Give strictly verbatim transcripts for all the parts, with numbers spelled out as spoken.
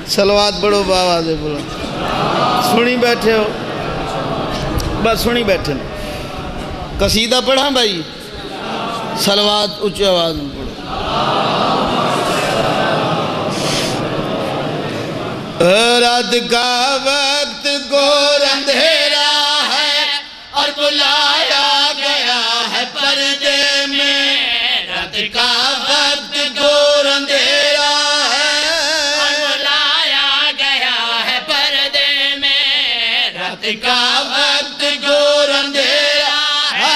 صلوات بڑھو باواز بولو سنی بیٹھے ہو بس سنی بیٹھے قصیدہ پڑھا بھائی صلوات اچھی آواز میں پڑھو رات کا وقت گور اندھیرا ہے اور بلایا گیا ہے پردے میں رات کا وقت گور اندھیرا ہے اور بلایا گیا ہے پردے میں رات کا وقت گور اندھیرا ہے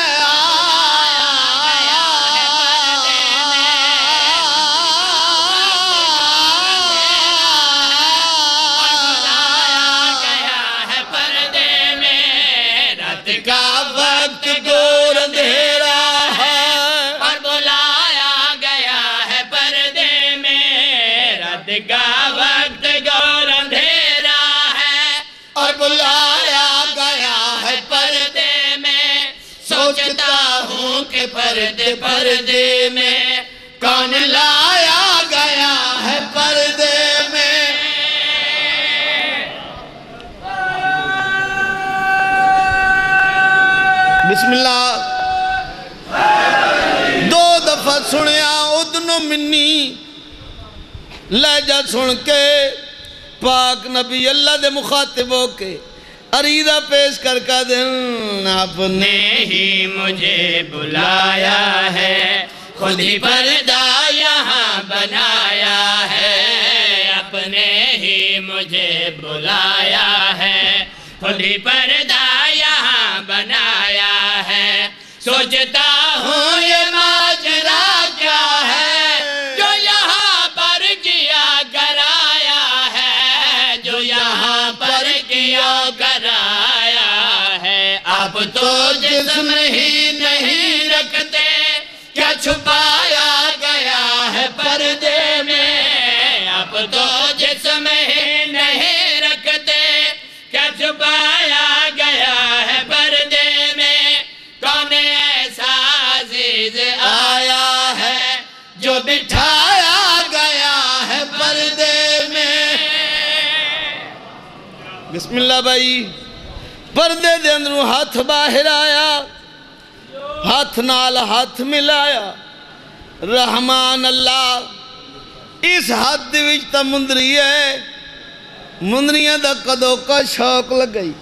پردے پردے میں کون لایا گیا ہے پردے میں بسم اللہ دو دفعہ سنیا ادنو منی لہجہ سن کے پاک نبی اللہ دے مخاطب ہو کے عریضہ پیش کر کا دن آپ نے ہی مجھے بلایا ہے خود ہی پردہ یہاں بنایا ہے اپنے ہی مجھے بلایا ہے خود ہی پردہ یہاں بنایا ہے سوچتا ہوں یہ ماجرا کیا ہے جو یہاں پر کیا کرایا ہے جو یہاں پر کیا کرایا ہے آپ تو جسم ہی نہیں رکھتے کیا چھپایا گیا ہے پردے میں آپ تو جسم ہی نہیں رکھتے کیا چھپایا گیا ہے پردے میں کون ایسا عزیز آیا ہے جو بٹھایا گیا ہے پردے میں بسم اللہ بھائی پردے دے اندروں ہاتھ باہر آیا ہاتھ نال ہاتھ ملایا رحمان اللہ اس ہاتھ دے وچ تا مندری ہے مندریاں دا قدوں کا شوق لگ گئی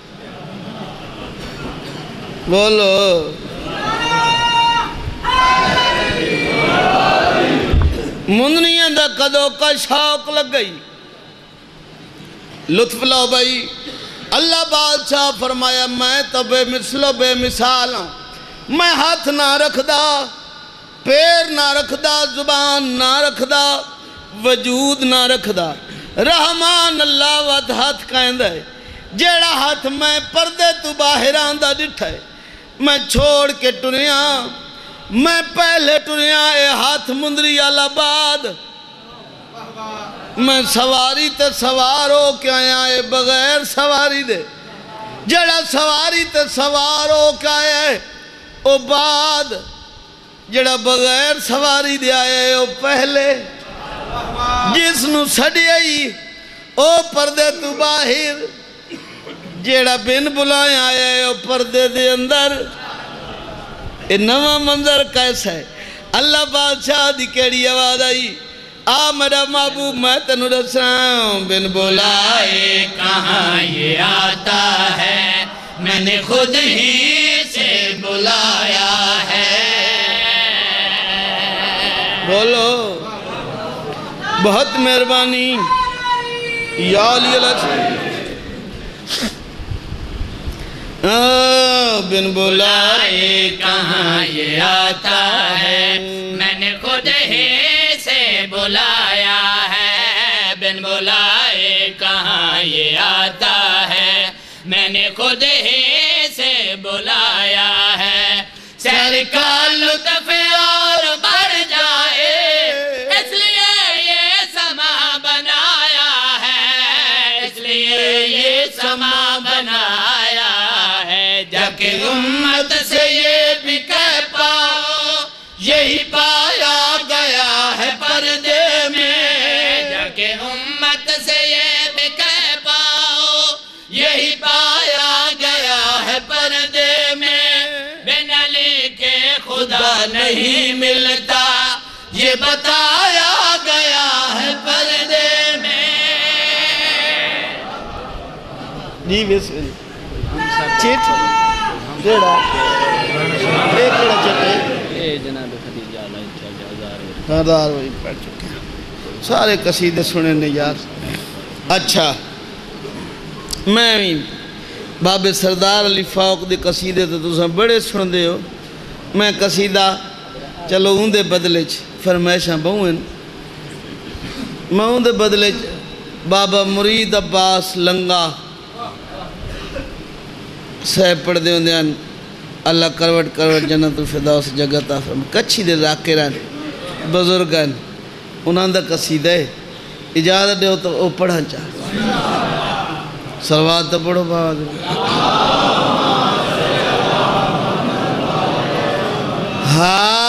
بولو مندریاں دا قدوں کا شوق لگ گئی لطف لو بھائی اللہ بادشاہ فرمایا میں تو بے مثل و بے مثال ہوں میں ہاتھ نہ رکھ دا پیر نہ رکھ دا زبان نہ رکھ دا وجود نہ رکھ دا رحمان اللہ وقت ہاتھ کہندہ ہے جیڑا ہاتھ میں پردے تو باہر آندہ ڈٹھا ہے میں چھوڑ کے ٹنیاں میں پہلے ٹنیاں اے ہاتھ مندری آلاباد میں سواری تے سوارو کیا آئے بغیر سواری دے جڑا سواری تے سوارو کیا آئے او بعد جڑا بغیر سواری دے آئے او پہلے جس نو سڑی آئی او پردے تو باہر جڑا بن بلائیں آئے او پردے دے اندر اے نواں منظر کیسا ہے اللہ بادشاہ دی کیڑی آواز آئی آ میرا محبوب میں تنو رساں بن بلائے کہاں یہ آتا ہے میں نے خود ہی سے بلایا ہے بولو بہت مہربانی یا علی اللہ بن بلائے کہاں یہ آتا ہے میں نے خود ہی سے بلایا ہے بن بلائے کہاں یہ آتا ہے میں نے خود ہی سے بلایا ہے سیر کا لطف اور بڑھ جائے اس لیے یہ سما بنایا ہے اس لیے یہ سما بنایا ہے جب کہ امت سے یہ بھی کہہ پاؤ یہی پایا گیا ہے پردے میں جب کہ امت سے نہیں ملتا یہ بتایا گیا ہے پردے میں جی بسم اللہ چیٹ جیڑا ایک بڑا چٹے اے جناب خدیجہ علیہ ہزار وہی پڑھ چکے ہیں سارے قصیدے سنے نے یار اچھا میں بابے سردار علی فاروق دے قصیدے تو تساں بڑے سن دے ہو میں قصیدہ چلو ان دے بدلے چ فرمائشاں بہویں میں ان دے بدلے چ بابا مرید عباس لنگا صاحب پڑھ دے ہوندے ہیں اللہ کروٹ کروٹ جنت الفردوس جگتا فرم کچھی دے ذاکران بزرگان انہاں دا قصیدہ ہے اجازت دے ہو تو وہ پڑھا چاہ سلوات تو پڑھو بابا دے ہاں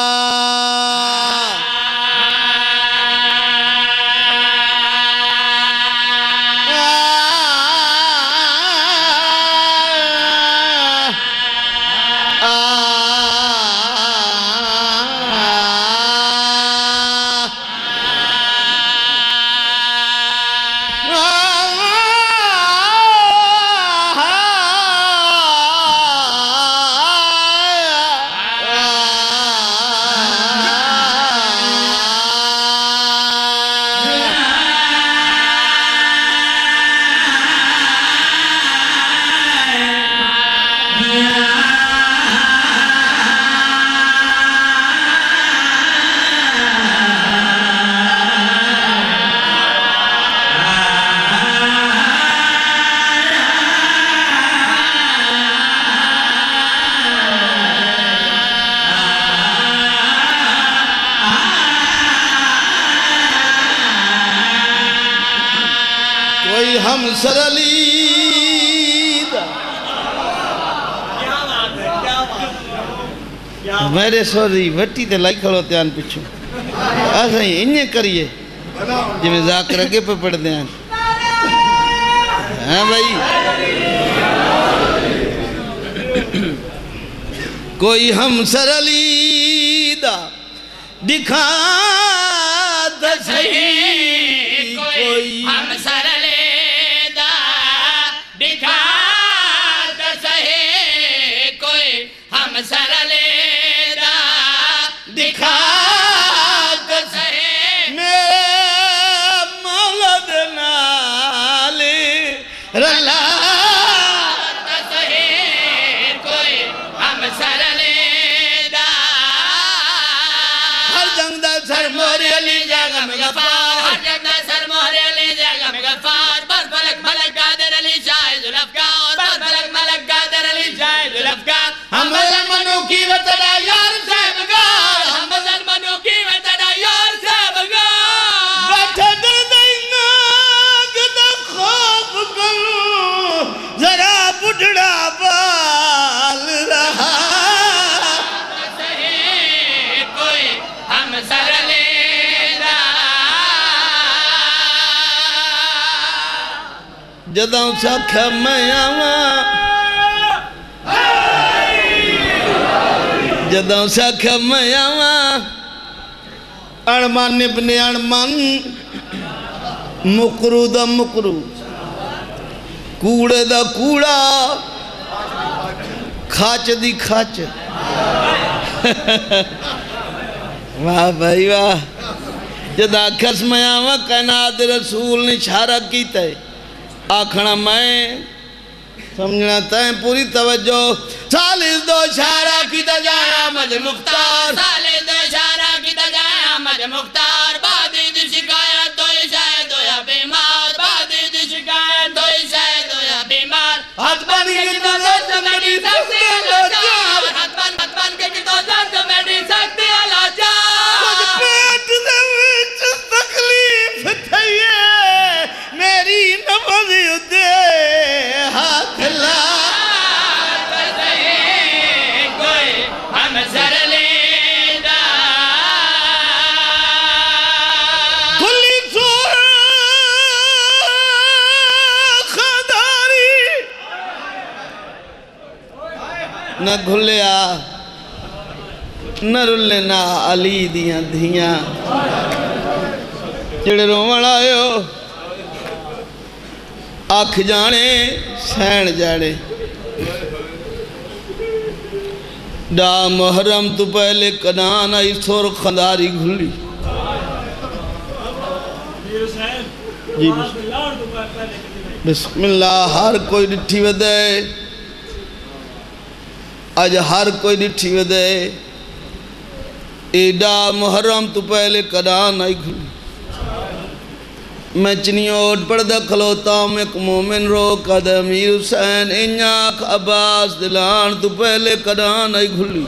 ہم سر علی میرے سوری وٹی تے لائی کھڑو تیان پچھو ایسا ہی انہیں کریے جو میں ذاکر اگے پہ پڑھ دیں ہاں بھائی کوئی ہم سر علی دا دکھا دا صحیح کوئی ہم سر علی سر لیدہ دکھا کسے میرے مولد نالی رلا کسے کوئی ہم سر لیدہ ہر جنگ دا سر موری علی جاگہ میں غفار ہر جنگ دا سر موری علی جاگہ میں غفار بس ملک ملک قادر علی شاہد الافکار بس ملک ملک قادر علی شاہد الافکار ہم ظلمنوں کی وطنہ یار صاحبگار ہم ظلمنوں کی وطنہ یار صاحبگار بیٹھا دینا گدہ خوف کروں ذرا بڑھڑا بال رہا صحیح کوئی ہم سر لیدہ جدوں سکھا میں آواں جدوں سکھا میں آواں اڑمان ابن اڑمان مقرو دا مقرو کوڑے دا کوڑا کھاچ دی کھاچ واہ بھائی واہ جدہ کھس میں آواں کائنات رسول نے اشارہ کیتا ہے آکھنا میں سمجھنا تائیں پوری توجہ سالس دو اشارہ کی تجائے آمد مختار سالس دو اشارہ کی تجائے آمد مختار بادی دی شکایت دو اشارہ دو یا بیمار بادی دی شکایت دو اشارہ دو یا بیمار حد بن کی تو زد میری سکتی علاجار حد بن حد بن کی تو زد میری سکتی علاجار کچھ پیٹ دے وچ تکلیف تھئیے میری نمازی دے ہاتھ لا کوئی ہم سر لیدہ کلی سور خداری نہ گھلیا نہ رلنا علی دیاں دھیاں جڑے رومن آئے ہو آکھ جانے سین جانے ڈا محرم تو پہلے کنان آئی سور خنداری گھلی جی بسم اللہ ہر کوئی ڈٹھی ودے آج ہر کوئی ڈٹھی ودے ایڈا محرم تو پہلے کنان آئی گھلی میں چنیوٹ پردہ کھلوتا ہوں ایک مومن رو قد امیر حسین انیاک عباس دلان تو پہلے قدان آئی گھلی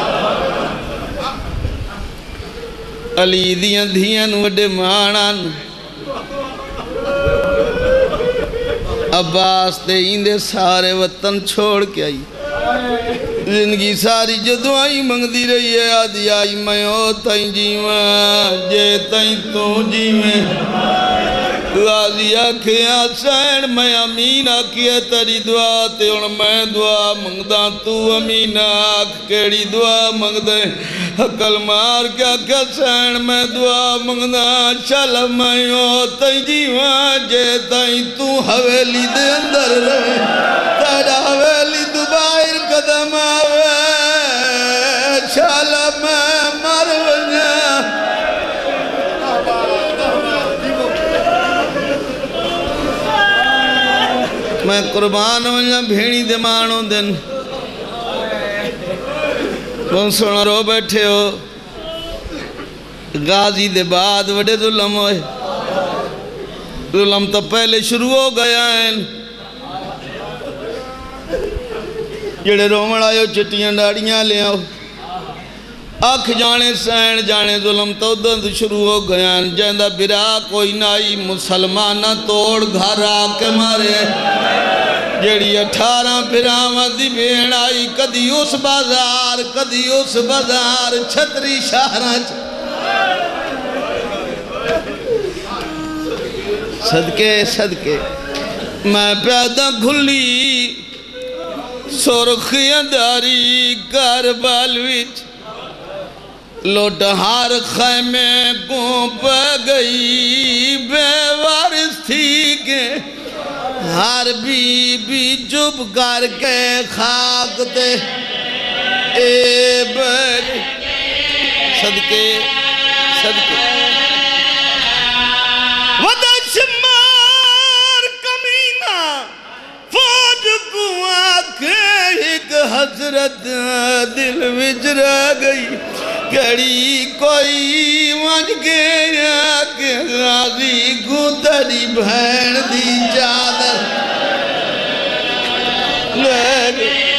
علی دیاں دھیاں وڈے مانان عباس تے ایندے سارے وطن چھوڑ کے آئی زندگی ساری جدو آئی منگ دی رہی ہے آدھی آئی میں او تائیں جیوان جے تائیں تو جیوان غازی آکھیاں سین میں امین آکھیے تری دعا تے ان میں دعا منگدہ تو امین آکھ کیڑی دعا منگدے حقل مار کیا کیا سین میں دعا منگدہ چل میں او تائیں جیوان جے تائیں تو حویلی دے اندر رہے تیرا حویلی تو باہر قدم آوے چل میں مر ونیا میں قربان ونیا بھیڑی دے مانوں دن کون سونا رو بیٹھے ہو غازی دے بعد وڈے ظلم ہوئے ظلم تو پہلے شروع ہو گیا ہیں جڑے رومن آئے چٹیاں ڈاڑیاں لے آؤ آکھ جانے سین جانے ظلم تو دند شروع ہو گیا جیندہ برا کوئی نائی مسلمانہ توڑ گھر آکے مارے جڑی اٹھارہ پھراوہ دی بین آئی کدی اس بازار کدی اس بازار چھتری شہرہ صدقے صدقے میں پیدا گھلی سرخیاں داری کربال وچ لوٹہار خیمے کو پہ گئی بے وارث تھی کہ ہر بی بی جب کر کے خاک تے اے بر صدقے صدقے ودش مار کمینہ فوج کو آکھے ایک حضرت دل وچ رہ گئی کڑی کوئی ونج گیا کہ غازی کو تری بھین دی چادر لے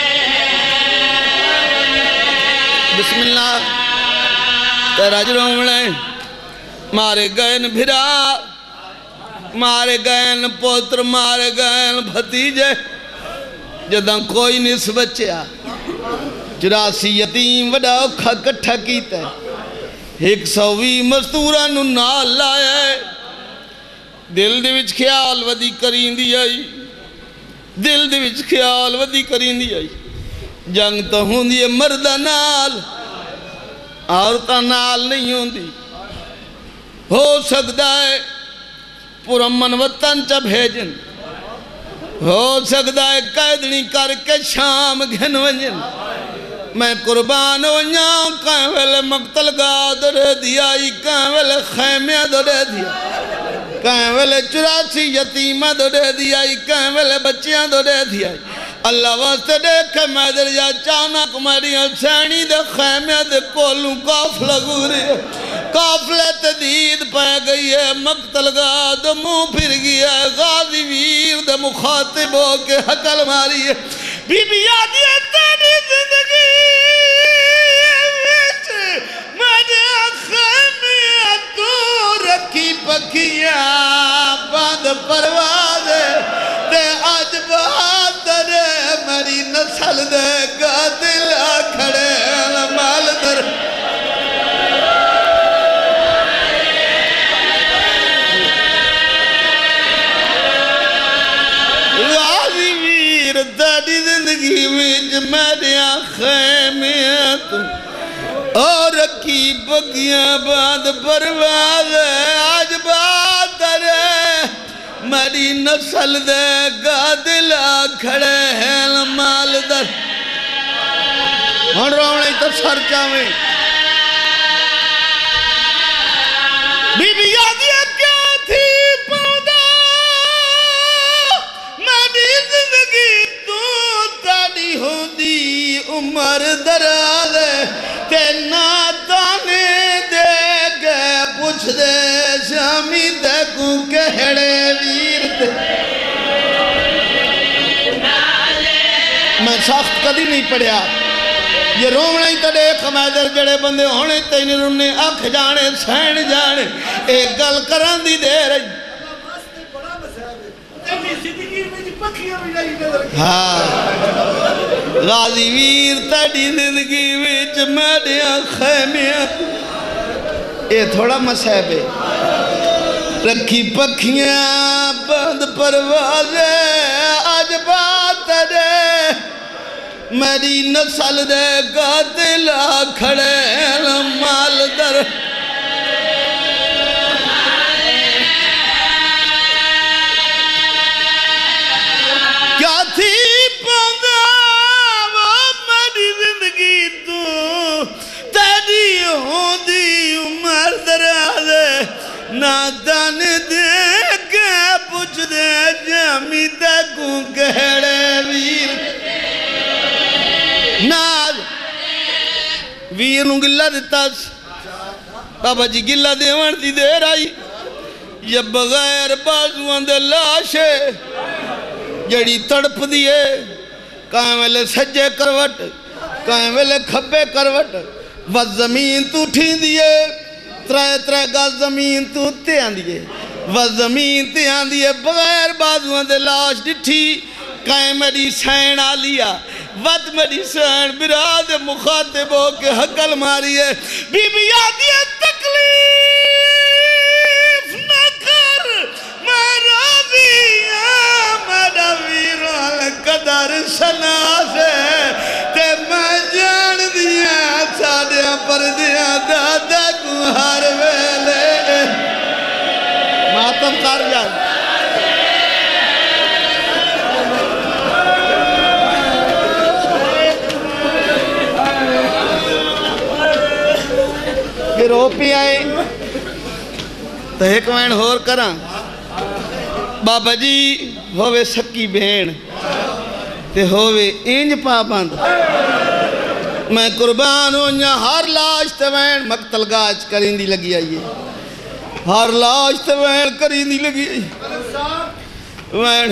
بسم اللہ تیرا جرومنے مارے گئن بھرا مارے گئن پوتر مارے گئن بھتیجے جداں کوئی نس بچیا چراسی یتیم وڈا اوکھا کٹھا کیتا ہے ایک سوی مستورہ نو نال لائے دل دے وچ خیال ودی کرین دی آئی دل دے وچ خیال ودی کرین دی آئی جنگ تو ہون دی مردہ نال عورتہ نال نہیں ہون دی ہو سکتا ہے پرمن وطن چا بھیجن ہو سکتا ہے قیدنی کر کے شام گھن ونجن میں قربان ونجاؤں کہیں ویلے مقتل گاہ دے دیا کہیں ویلے خیمیہ دے دیا کہیں ویلے چراسی یتیمہ دے دیا کہیں ویلے بچیاں دے دیا اللہ واسطے دیکھے میں در جا چانک میری حسینی دے خیمیہ دے کولوں کافلہ گوری ہے کافلے تدید پہ گئی ہے مقتل گاہ دے منہ پھر گیا ہے غازی ویر دے مخاطب ہو کے حقل ماری ہے بی بی یادی ہے تیری زندگی میرے خیمیہ تو رکھی پکیاں باندھ پروازے تے آج بہادر میری نسل دے گا دل کھڑے مال در غازی ویر تیری زندگی وچ میرے خیمیہ تو او پکیاں باندھ پرواز آج بات رے میری نسل دے گادلا کھڑے ہیں مال در ہن رونے تو سر چاویں بی بی یادیہ کیا تھی پودا میری زندگی تو تاڑی ہوں دی عمر دراز تے نادانے دے گئے پوچھ دے شامی تے کو کہڑے ویر تے میں سخت کدی نہیں پڑھیا یہ رومنے ہی تڑے خمیدر جڑے بندے ہونے تین رومنے اکھ جانے سین جانے ایک گل کران دی دے رہی ہاں غازی ویر تڑی زندگی ویچ میڈیاں خیمیاں اے تھوڑا مسئب ہے رکھی پکھیاں بند پروازے آج بات دے میری نسل دے قاتلہ کھڑے مال در کیا تھی پودا وہ میری زندگی تو تیری ہوں دی عمر دراز نادان دے کے پوچھ دے جامی تکوں کہڑے ویر ناد ویر نو گلہ دیتا بابا جی گلہ دیوان دی دیر آئی یہ بغیر بازوان دے لاشے جڑی تڑپ دیئے کائیں ویلے سجے کروٹ کائیں ویلے کھبے کروٹ وہ زمین تو ٹھین دیئے ترائے ترائے گا زمین تو تیان دیئے وہ زمین تیان دیئے بغیر بازوان دے لاش ڈٹھی کائیں میری سین آلیا ود میری سین براد مخاطب ہو کے حقل ماری ہے بی بی یادیہ تکلیف نہ کر میں راضی ہاں میرا ویران قدر شناس ہے تے میں جان دیا ساڑیاں پر دیا دادا کو ہر ویلے ماتم کار جائے پھر رو پی آئے تو ایک وین ہور کران بابا جی ہووے سکی بین تے ہووے انج پابند میں قربان ہونیا ہر لاش تے وین مقتل گاج کرین دی لگی آئیے ہر لاش تے وین کرین دی لگی آئیے وین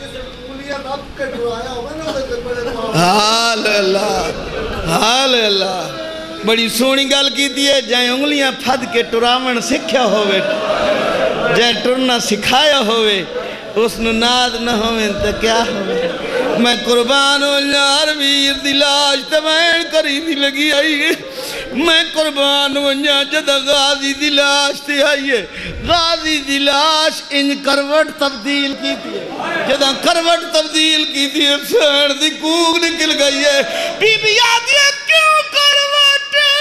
حال اللہ حال اللہ بڑی سونی گل کی دیئے جائیں انگلیاں پھد کے ٹراون سکھیا ہوئے جائیں ٹرنا سکھایا ہوئے اس نے ناد نہ ہوئے تو کیا ہوئے میں قربان ہو یار ویر دی لاش تمہیں کری دی لگی آئیے میں قربان ہو یار جدہ غازی دی لاش تی آئیے غازی دی لاش ان کروٹ تبدیل کی تھی جدہ کروٹ تبدیل کی تھی سیر دی کوگ نکل گئی ہے بی بی یادیہ کیوں کروٹ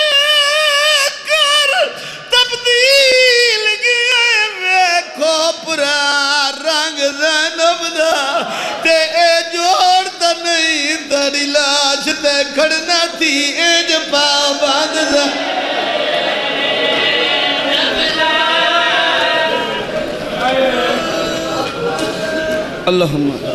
کر تبدیل گئے میں کھوپرا رنگ زینب دا تے اے جوڑتا نہیں تاری لاش تے کھڑنا تھی ایج پا باندھ دا اللہم